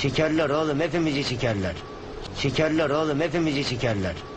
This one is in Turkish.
Sikerler oğlum, hepimizi sikerler. Sikerler oğlum, hepimizi sikerler. Sikerler oğlum, hepimizi sikerler.